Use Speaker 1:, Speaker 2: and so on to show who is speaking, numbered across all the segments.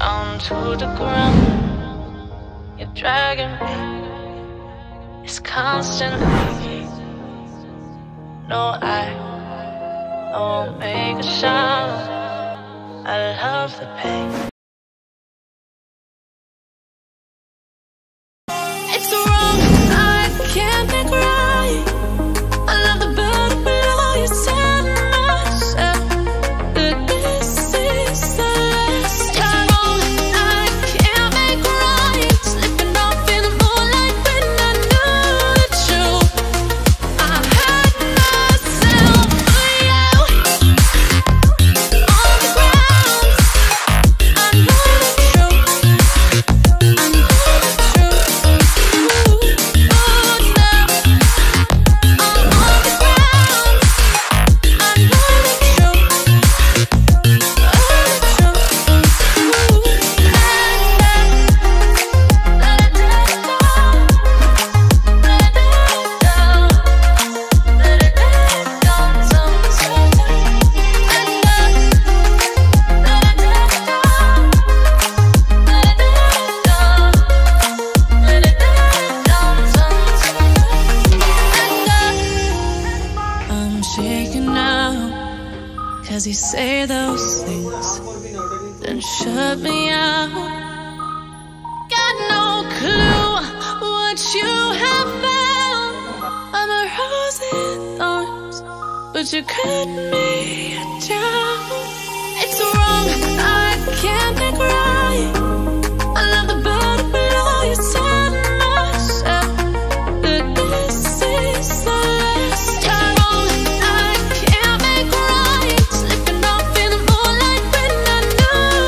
Speaker 1: down to the ground. You're dragging me, it's constantly. No, I won't make a sound. I love the pain. It's wrong, I can't make right. I love the bird below you, said myself that this is the last time. I can't make right, slipping off in the moonlight when I knew the truth. I had myself for you on the ground. I know the truth. I know the truth. Oh, now I'm on the ground. I know the truth. Oh, the truth. I'm shaking now, 'cause you say those things, then shut me out. Got no clue what you have found. I'm a rose in thorns, but you cut me down. It's wrong, I can't make right. I love the bird below you, said myself that this is the last time. I can't make right, slipping off in the moonlight when I knew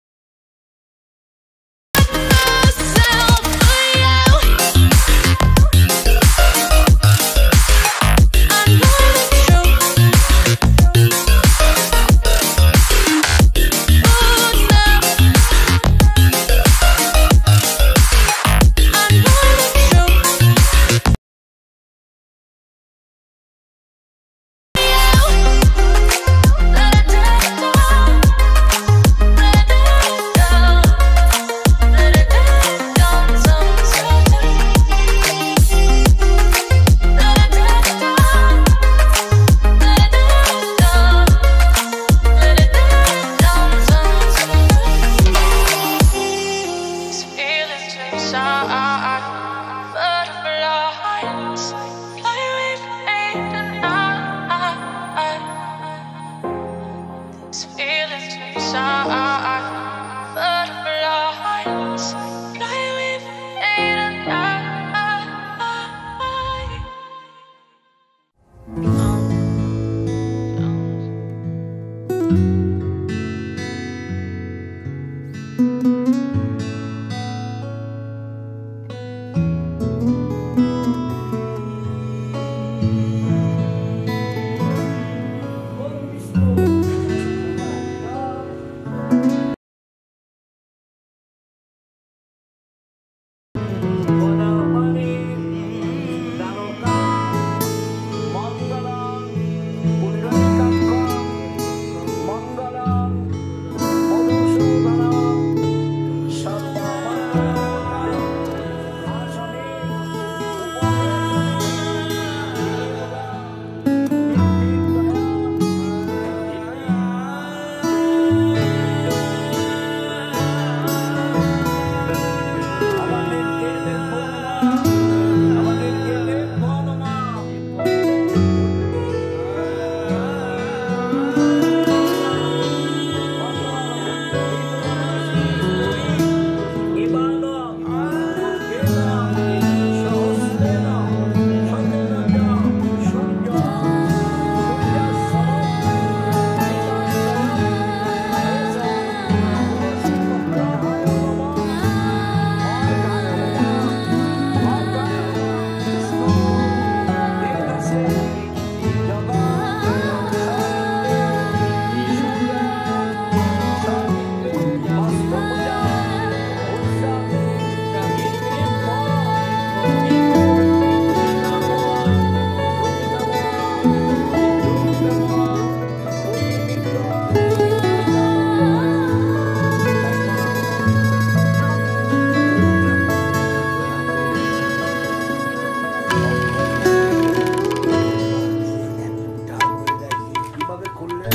Speaker 1: myself for you. I know the truth. Oh, now I know the truth. These feelings inside, butterflies fly away from me tonight. These feelings inside, butterflies fly away from me tonight.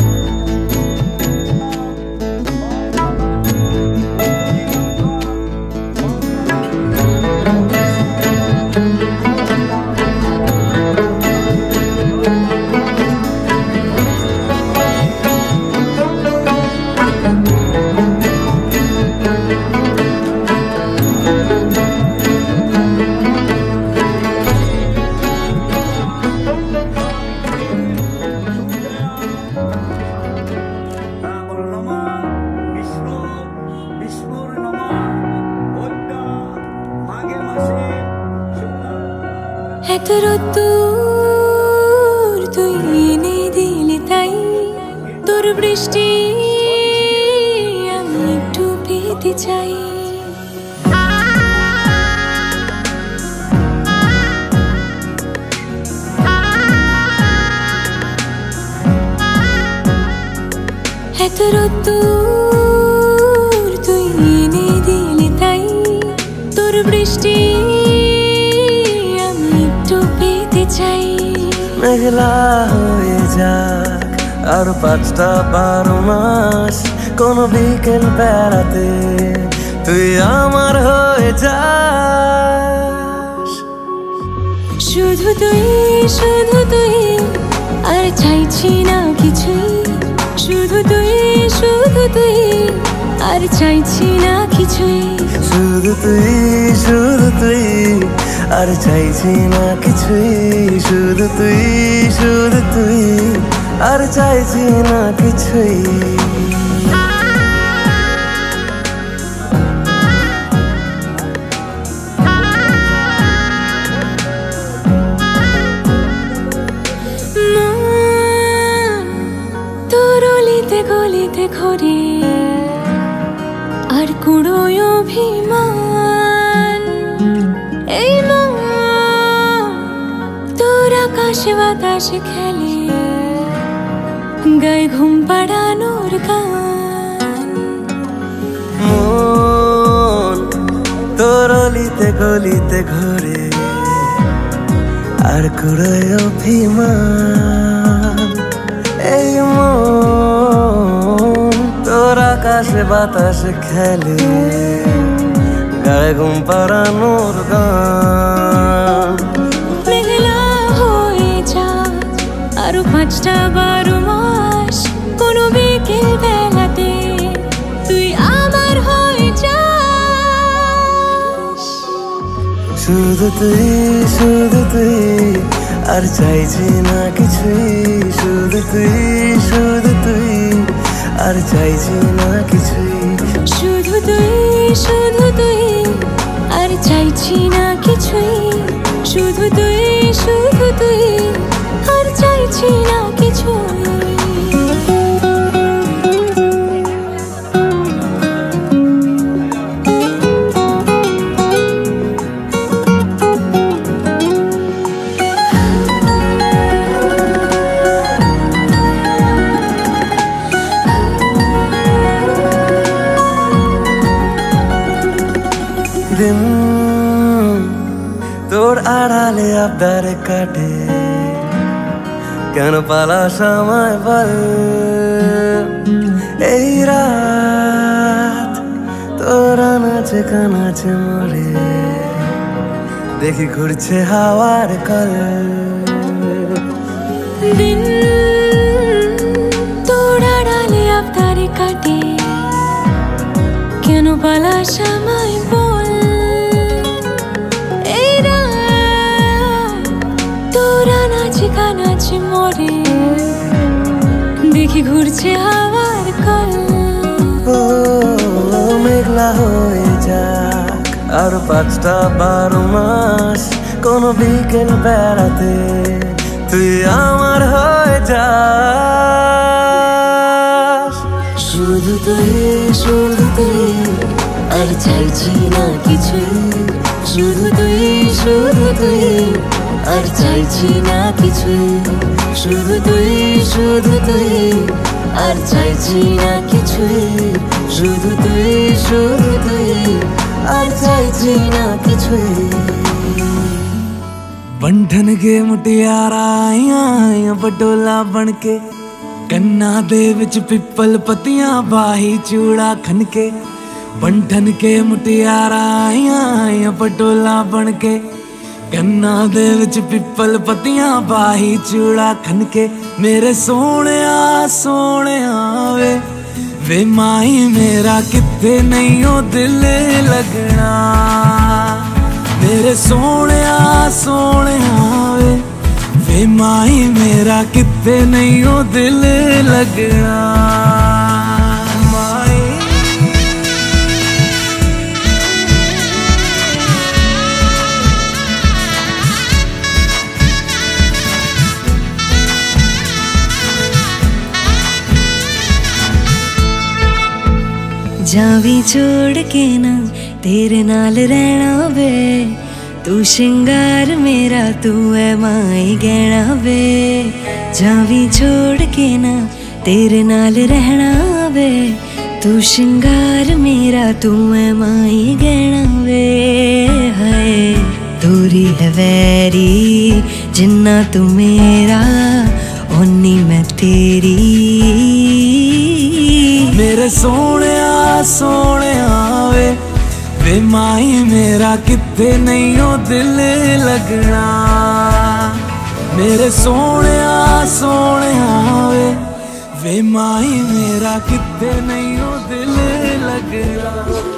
Speaker 1: এত রোদ্দুর তুই এনে দিলি তাই তোর বৃষ্টি আমি একটু পেতে চাই। এত রোদ্দুর তুই এনে দিলি তাই তোর বৃষ্টি
Speaker 2: মেঘলা হয়ে যাক আর 5টা 12 মাস কোন বিকেল বেড়াতে তুই আমার হয়ে যাস।
Speaker 1: শুধু তুই আর চাইছি না কিছুই, শুধু তুই আর চাইছি না কিছুই,
Speaker 2: শুধু তুই আর চাইছি না কিছুই, শুধু তুই আর চাইছি না কিছুই।
Speaker 1: তোর অলিতে গলিতে ঘরে আর কুড়োয় অভিমান, এই মন তোর আকাশে বাতাসে খেলে গায়ে ঘুম পাড়ানোর গান।
Speaker 2: মন তোর অলিতে গলিতে ঘরে আর কুড়োয় অভিমান, এই মন তোর আকাশে বাতাসে খেলে গায়ে ঘুম পাড়ানোর গান।
Speaker 1: মেঘলা হয়ে যা আরো 5টা 12 মাস কোনো বিকেল বেলাতে তুই আমার হয়ে যাস।
Speaker 2: শুধু তুই আর চাইছি না কিছুই, শুধু তুই আর চাইছি না কিছুই,
Speaker 1: শুধু তুই আর চাইছি না কিছুই, শুধু তুই আর চাইছি না কিছুই।
Speaker 2: দিন তোর আড়ালে আবদারে কাটে কেন পালাস আমায় বল, এই রাত তোর আনাচে কানাচে মরে দেখি ঘুরছে হাওয়ার কল।
Speaker 1: দিন তোর আড়ালে আবদারে কাটে কেন পালাস আমায় বল, এই রাত তোর আনাচে কানাচে মরে দেখি ঘুরছে হাওয়ার কল।
Speaker 2: ও মেঘলা হয়ে যাক আর 5টা 12 মাস কোনো বিকেল বেড়াতে তুই আমার হয়ে যাস।
Speaker 1: শুধু তুই আর চাইছি না কিছুই, শুধু তুই আর চাইছি না কিছুই, শুধু তুই আর চাইছি না কিছুই, শুধু তুই আর চাইছি না কিছুই।
Speaker 2: बंधन के मुटियारा आइया पटोला बनके
Speaker 3: कन्ना दे विच पिपल पत्तियां बाही चूड़ा खनके बंठन के मुटियारा आइयां पटोला बनके। कन्ना दे विच पिपल पत्तियां बाही चूड़ा खनके मेरे सोने वे माही मेरा किथे नहीं ओ दिल लगना। मेरे सोने वे माही मेरा किथे नहीं ओ दिल लगना।
Speaker 1: जावी छोड़ के ना तेरे नाल रहना वे, तू श्रृंगार मेरा तू है माई गहना वे। जावी छोड़ के ना तेरे नाल रहना वे, तू श्रृंगार मेरा तू है माई गहना वे। हाय दूरी है वैरी जिन्ना तू मेरा ओनी मैं तेरी।
Speaker 3: मेरे सोने वे माही मेरा किथे नहीं ओ दिल लगना। मेरे सोने वे माही मेरा किथे नहीं ओ दिल लगना।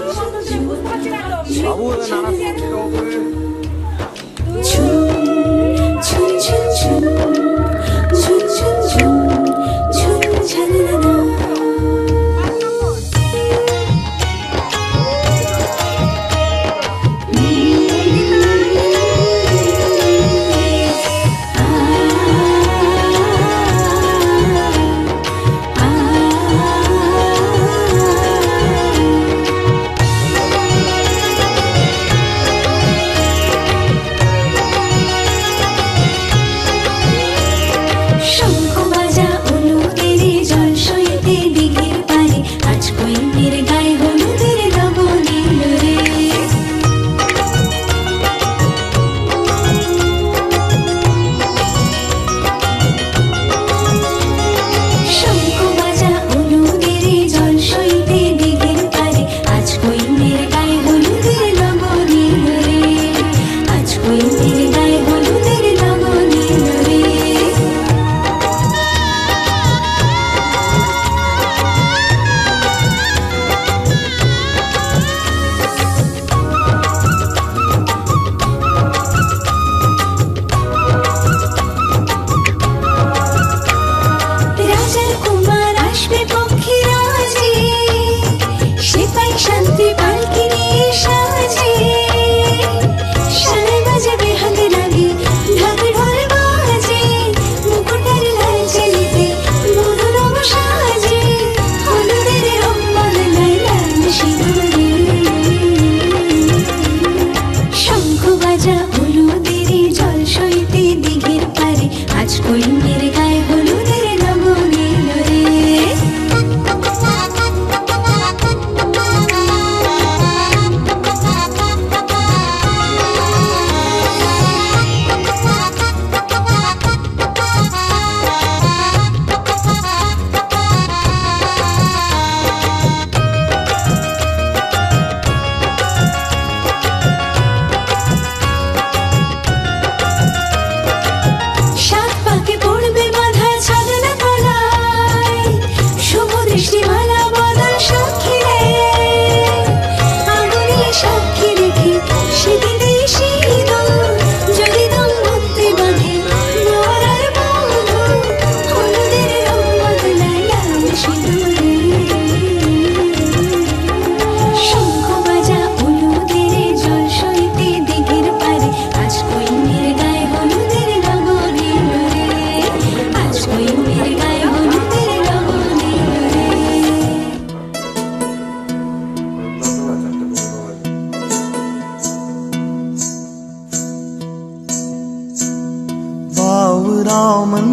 Speaker 2: रामन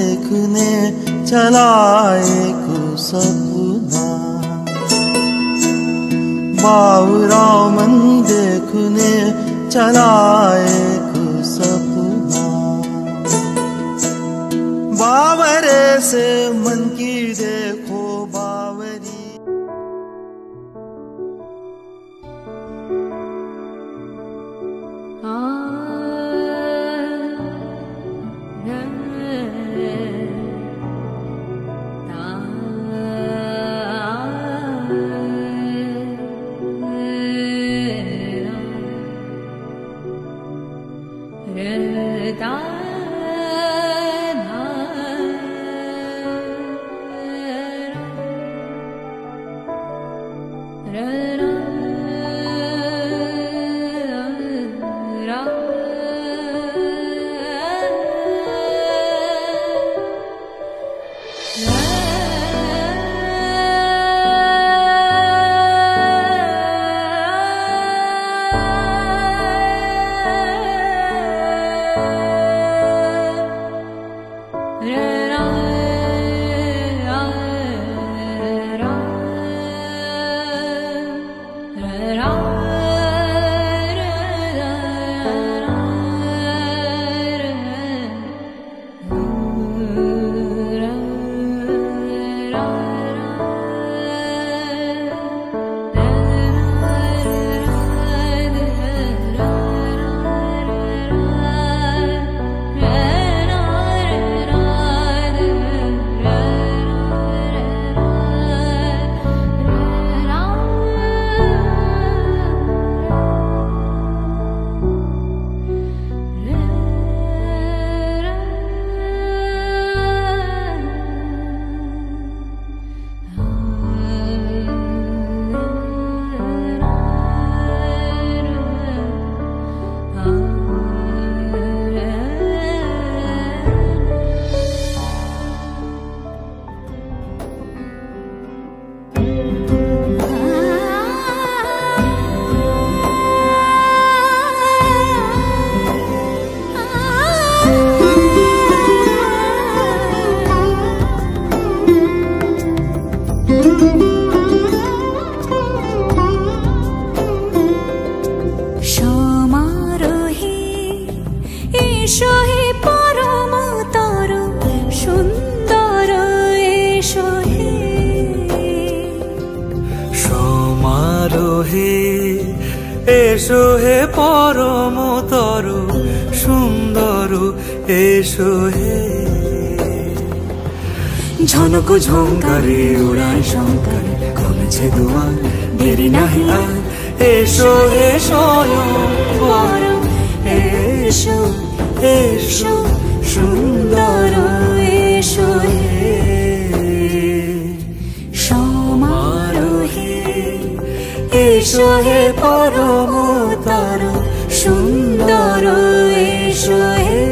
Speaker 2: देखने चला एक सपना। बाबूरामन देखने चला एक सपना। बाबरे से मन की देखो बावरी।
Speaker 3: এসো হে পরম তরু সুন্দর এসো হে। ঝনক ঝঙ্কারে উড়ায় শঙ্কর খুলেছে দুয়ার দেরি নাহি আর। এসো হে স্বয়ং পরম এসো এসো সুন্দর এসো হে। সমারোহে এসো হে পরম তরু সুন্দর এসো হে।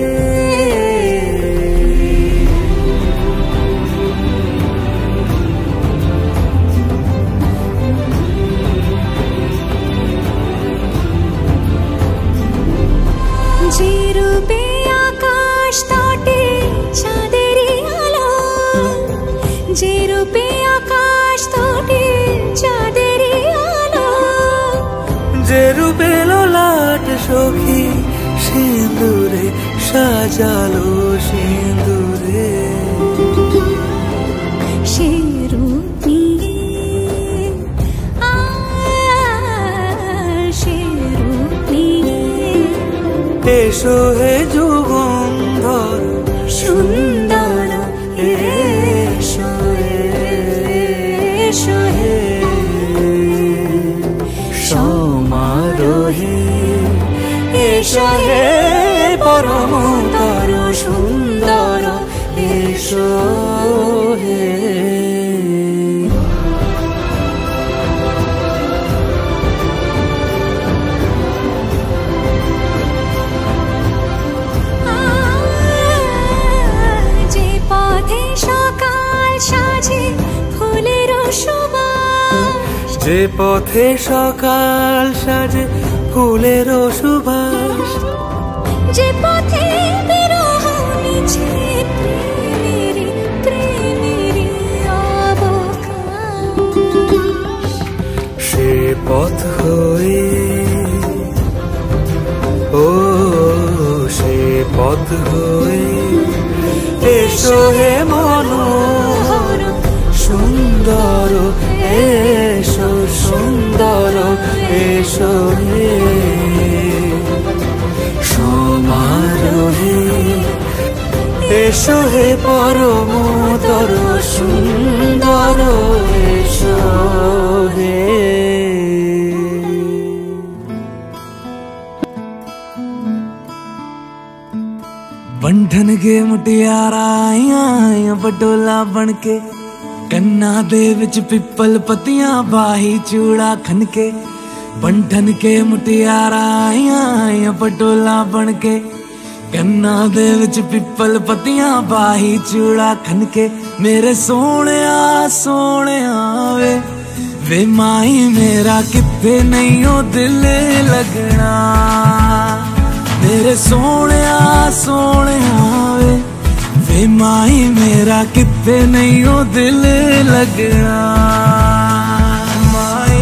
Speaker 3: যে রূপে আকাশ তটে চাঁদেরই আলো, যে রূপে আকাশ তটে চাঁদেরই আলো, যে রূপে ললাট সখী সিঁদুরে সাজালো সিঁদুরে। সে রূপ নিয়ে সে রূপ নিয়ে এসো হে যুগন্ধর সুন্দর এসো এসো হে। সমারোহে এসো হে পরম তরু সুন্দর এসো হে। যে পথে সকাল সাজে ফুলের সুবাস, যে পথে বিরহ মিছে প্রেমেরই প্রেমেরই অবকাশ, সে পথ হয়ে ও সে পথ হয়ে এসো হে মনোহর সুন্দর, এসো সুন্দর, এসো হে সমারোহে, এসো হে পরমতর সুন্দর, এসো হে। बंधन के मुटियारा आइया पटोला बनके, कन्ना दे विच पिपल पतियां बाही चूड़ा खनके। बंधन के मुटियारा आइया पटोला बनके, कन्ना दे विच पिपल पतियां बाही चूड़ा खनके। मेरे सोहणिया सोहणिया वे माई मेरा किथे नहीं ओ दिल लगना। मेरे सोहणिया सोहणिया वे माई मेरा किथे नहीं ओ दिल लगना। माई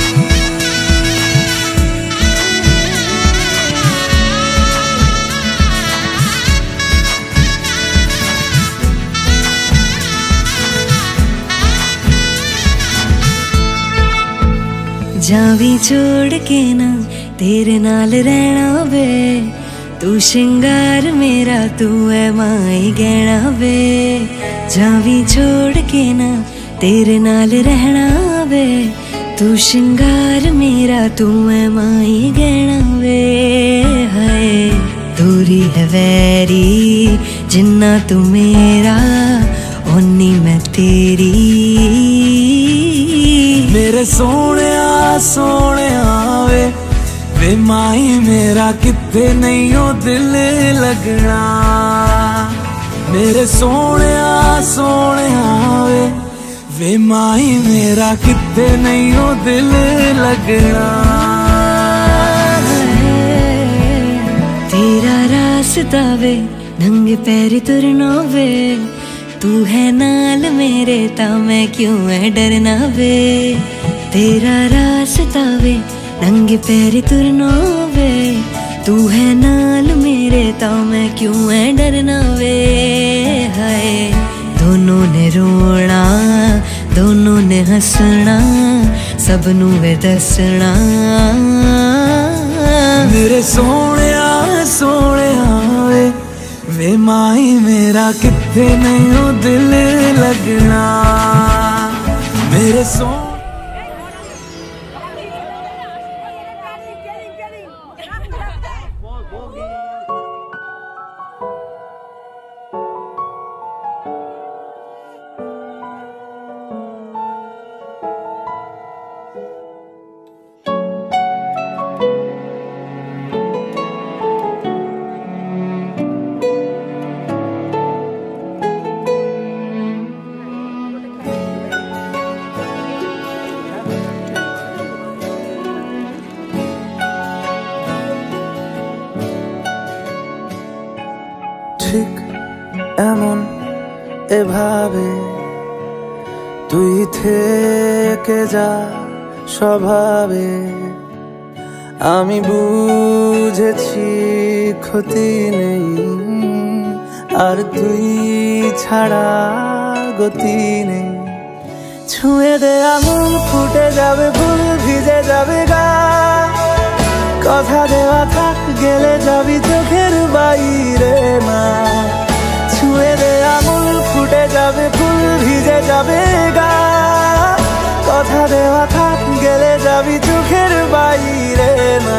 Speaker 1: जावी छोड़ के ना तेरे नाल रहना वे, तू श्रृंगार मेरा तू है माई गहना वे। जावी छोड़ के ना तेरे नाल रहना वे, तू श्रृंगार मेरा तू है माई गहना वे। हाय दूरी है वैरी जिन्ना तू मेरा ओनी मैं तेरी।
Speaker 3: मेरे सोहणिया सोहणिया वे माई मेरा किथे नहीं ओ दिल लगना। मेरे सोहणिया सोहणिया वे माई मेरा किथे नहीं ओ दिल लगना।
Speaker 1: तेरा रास्ता वे नंगे पैरी तुरना वे, तू है नाल मेरे ता मैं क्यों है डरना वे। तेरा रास्ता वे नंगे पैरी तुरना वे, तू है नाल मेरे ता मैं क्यों है डरना वे। हाय दोनों ने रोना दोनों ने हंसना, सबनू वे दसना।
Speaker 3: मेरे सोहणिया सोहणिया वे माई मेरा किथे नहीं ओ दिल लगना। मेरे ঠিক এমন এভাবে তুই থেকে যা স্বভাবে। আমি বুঝেছি ক্ষতি নেই আর তুই ছাড়া গতি নেই। ছুঁয়ে দে আঙুল ফুটে যাবে ফুল ভিজে যাবে গা, কথা দেওয়া থাক গেলে যাবি চোখের বাইরে না। ছুঁয়ে দে আঙুল ফুটে যাবে ফুল ভিজে যাবে গা, কথা দেওয়া থাক গেলে যাবি চোখের বাইরে না।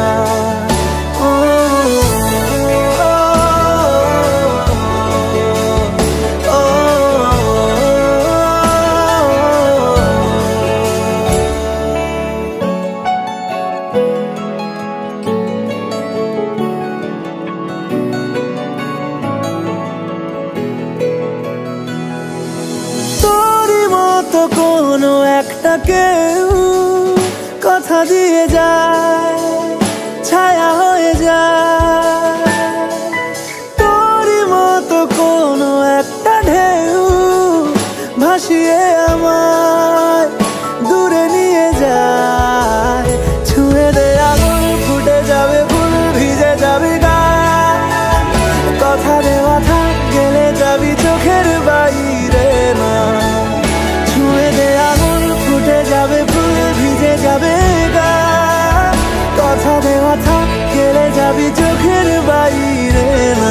Speaker 3: কোনো একটা কেউ কথা দিয়ে যায় ছায়া হয়ে যায়, তোরই মতো কোনো একটা ঢেউ ভাসিয়ে আমায় দূরে নিয়ে যায়। ছুঁয়ে দে আগুন ফুটে যাবে ফুল ভিজে যাবে গা, কথা দেওয়া থাক গেলে যাবি
Speaker 2: तेरा भी जो घर बाई रहना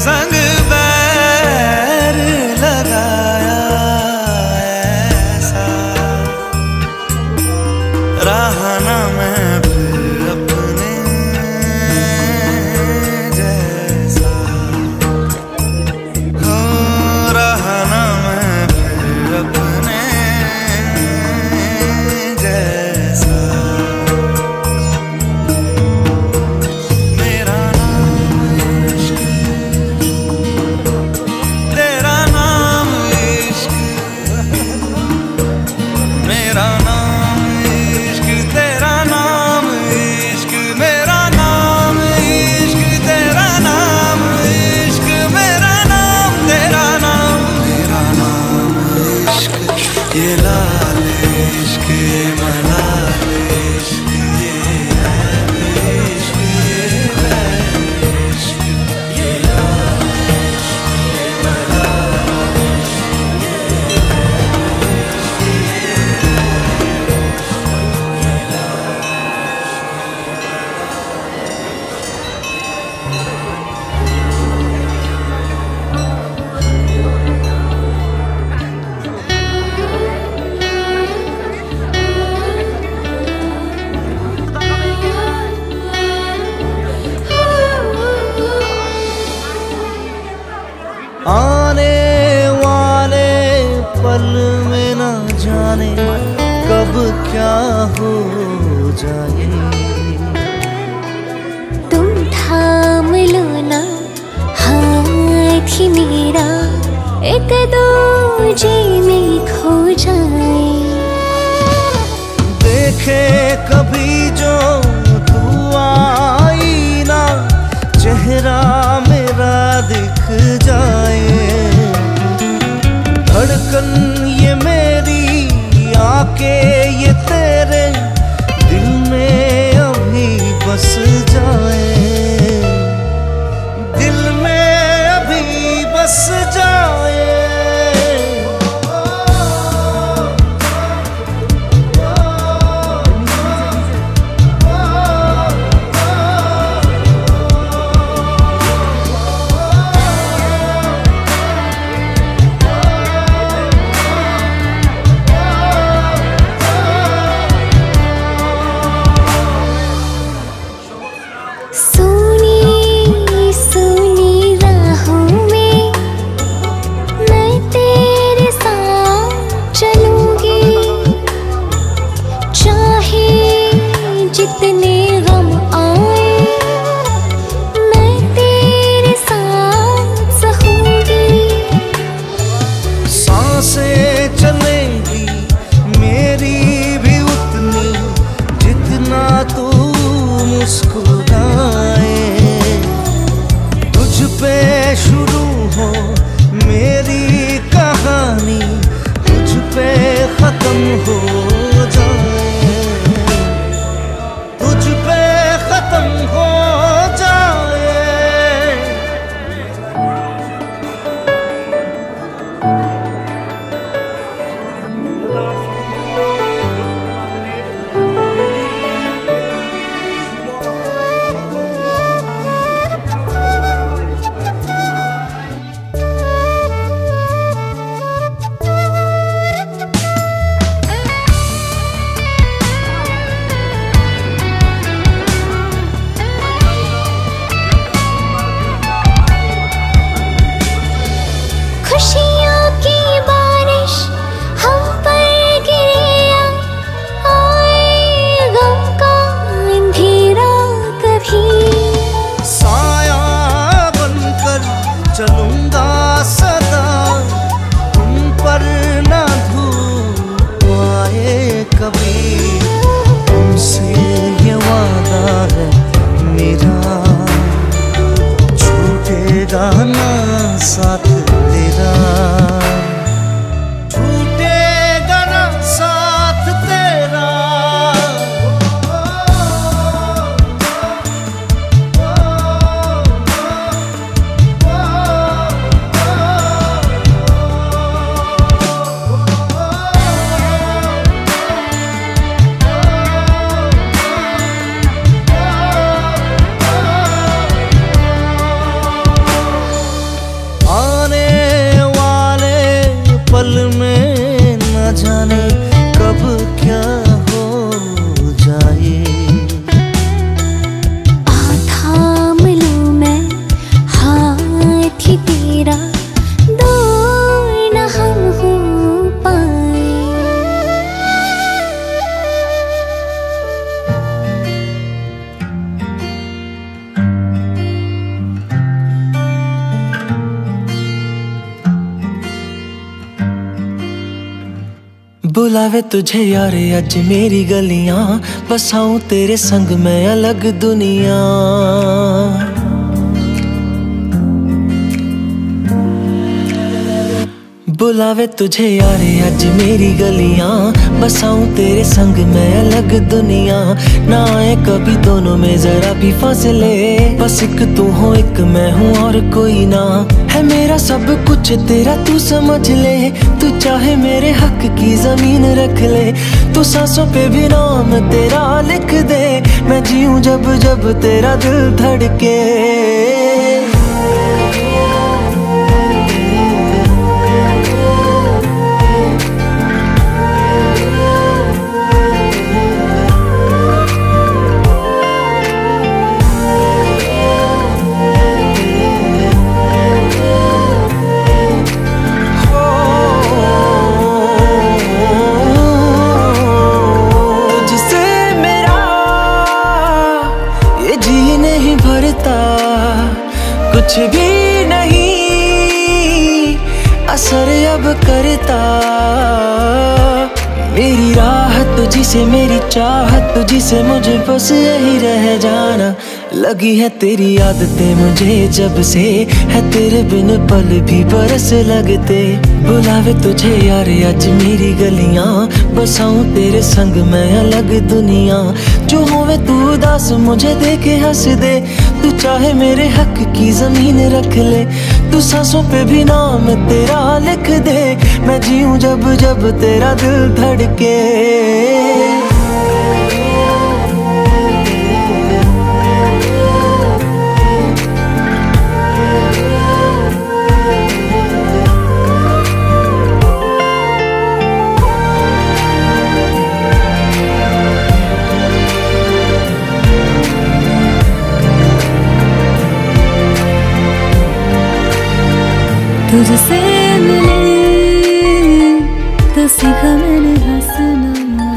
Speaker 2: संग बैर लगाया ऐसा, रहा ना मैं फिर अपने जैसा, हो रहा ना मैं फिर अपने जैसा। मेरा नाम इश्क, तेरा नाम इश्क, मेरा नाम इश्क, तेरा नाम इश्क, मेरा नाम इश्क, तेरा नाम इश्क, मेरा नाम, तेरा नाम, मेरा नाम इश्क, ये लाल इश्क, ये मलाल इश्क, ये है इश्क, ये है इश्क, ये लाल इश्क, ये मलाल इश्क, ये आने वाले पल में न जाने कब क्या हो जाए।
Speaker 4: तुम थाम लो ना हाथ ही मेरा, एक दूजे में खो जाए।
Speaker 2: देखे कभी जो तू आई ना, चेहरा मेरा दिख जाए। धड़कन ये मेरी आके ये तेरे दिल में अभी बस जाए, दिल में अभी बस जाए।
Speaker 4: सुनी सुनी राहों में मैं तेरे साथ चलूंगी, चाहे जितने गम आए मैं तेरे साथ सहूंगी।
Speaker 2: सांसें चलेंगी मेरी भी उतनी जितना तू मुस्कुराए। तुझ पे शुरू हो मेरी कहानी, तुझ पे खत्म हो जाए, तुझ पे खत्म हो जाए।
Speaker 4: खुशियों की बारिश हम पर गिरे, आए गम का अंधेरा कभी।
Speaker 2: साया बनकर चलूंगा सदा, तुम पर न धूप आए कभी। तुमसे ये वादा है मेरा, छूटेगा ना साथ तेरा, छूटेगा ना साथ तेरा।
Speaker 4: तेरा दूर न हम हो पाए।
Speaker 2: बुलावे तुझे यारे अज मेरी गलियां, बसाऊं तेरे संग मैं अलग दुनिया। बुलावे तुझे यारे अज मेरी गलियां, बसाऊं तेरे संग मैं अलग दुनिया। ना आए कभी दोनों में जरा भी फासले, बस एक तू हो एक मैं हूँ और कोई ना। है मेरा सब कुछ तेरा तू समझ ले, तू चाहे मेरे हक की जमीन रख ले। तू सांसों पे भी नाम तेरा लिख दे, मैं जीऊं जब जब तेरा दिल धड़के। कुछ भी नहीं असर अब करता, मेरी राह तुझी से मेरी चाहत तुझी से, मुझे बस यही रह जाना। लगी है तेरी आदतें मुझे जब से, है तेरे बिन पल भी बरस लगते। बुलावे तुझे यार आज मेरी गलियां, बसाऊं तेरे संग मैं अलग दुनिया। जो होवे तू उदास मुझे देखे हंस दे, तू चाहे मेरे हक की जमीन रख ले। तू सांसों पे भी नाम तेरा लिख दे, मैं जीऊं जब जब तेरा दिल धड़के।
Speaker 4: तुझसे मिले तो सीखा मैंने हंसना।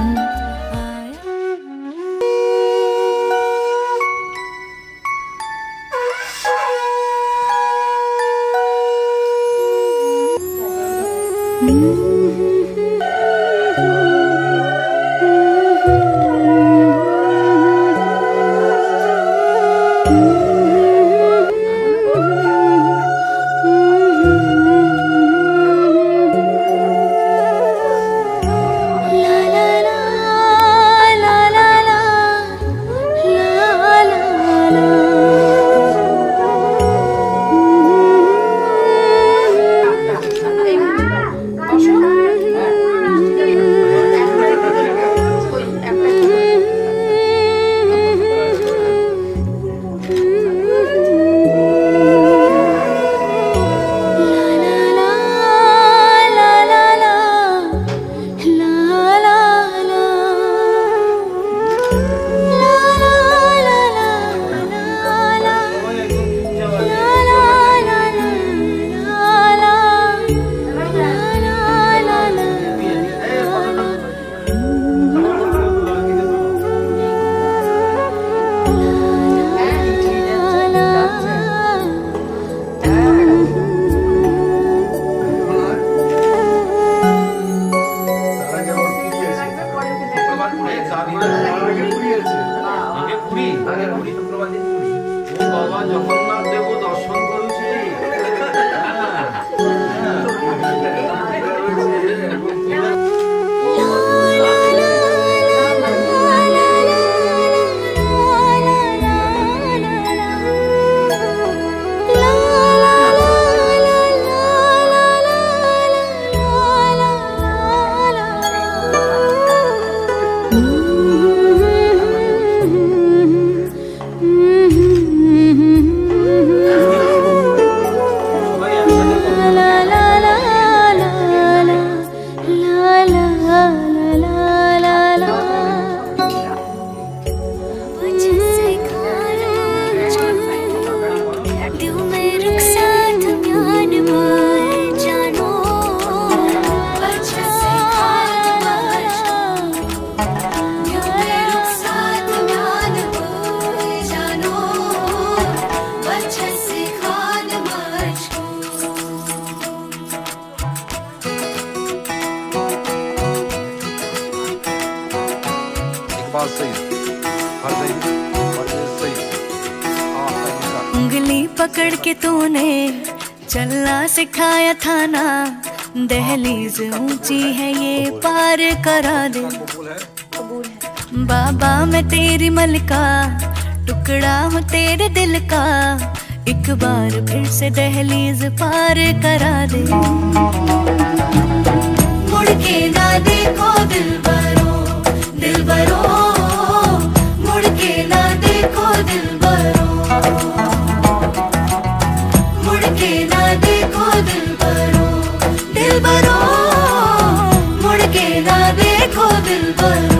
Speaker 1: उंगली पकड़ के तूने चलना सिखाया था ना, दहलीज ऊंची है ये पार करा दे। बाबा मैं तेरी मलका, टुकड़ा हूँ तेरे दिल का, एक बार फिर से दहलीज पार करा दे। मुड़ के ना देखो दिलबरो, दिलबरो, मुड़ के ना देखो दिलबरो, मुड़ के ना देखो दिलबरो, दिलबरो, मुड़ के ना देखो दिलबरो।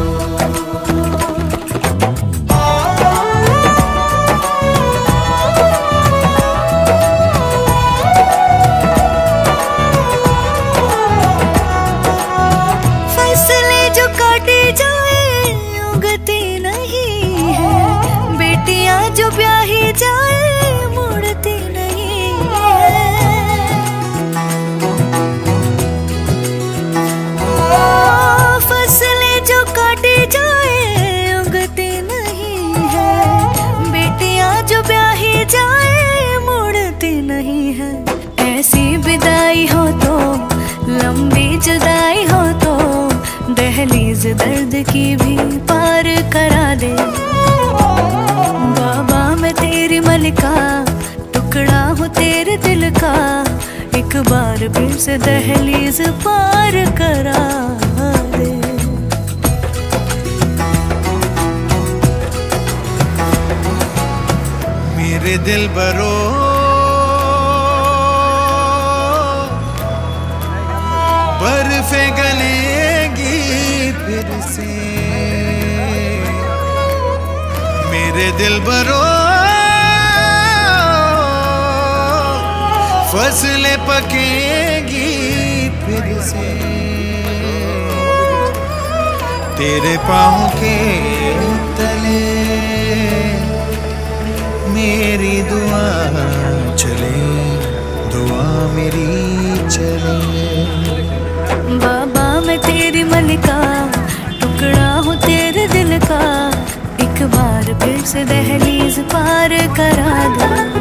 Speaker 1: जो ब्याही जाए मुड़ती नहीं है, फसलें जो काटी जाए उगती नहीं है, बेटियां जो ब्याही जाए मुड़ती नहीं है। ऐसी विदाई हो तो लंबी जुदाई हो तो दहलीज दर्द की भी पार करा दे। बाबा मैं तेरी मलिका, टुकड़ा हूँ तेरे दिल का, एक बार फिर से दहलीज पार करा दे।
Speaker 5: मेरे दिलबरो बर्फें गलेंगी फिर से, मेरे दिलबरो फसलें पकेंगी फिर से, तेरे पाँव के तले मेरी दुआ चले, दुआ मेरी चले।
Speaker 1: बाबा मैं तेरी मलिका, टुकड़ा हूँ तेरे दिल का, एक बार फिर से दहलीज पार करा दो।